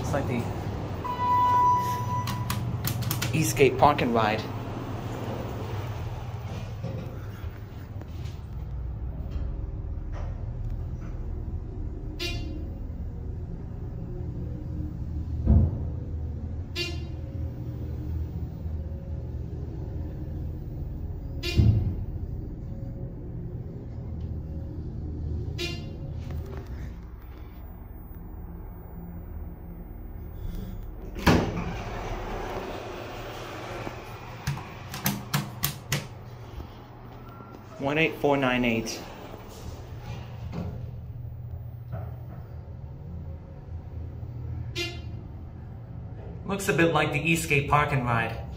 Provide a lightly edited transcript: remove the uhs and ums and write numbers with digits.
Looks like the Eastgate Park and Ride. $18498. Looks a bit like the Eastgate Park and Ride.